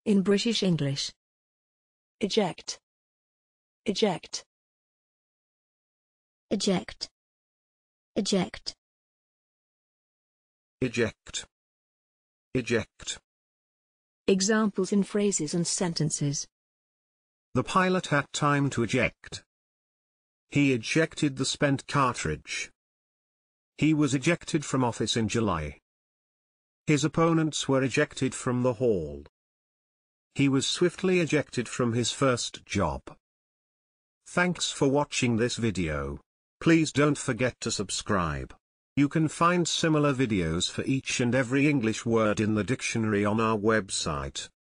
In British English. Eject. Eject. Eject. Eject. Eject. Eject. Examples in phrases and sentences. The pilot had time to eject. He ejected the spent cartridge. He was ejected from office in July. His opponents were ejected from the hall. He was swiftly ejected from his first job. Thanks for watching this video. Please don't forget to subscribe. You can find similar videos for each and every English word in the dictionary on our website.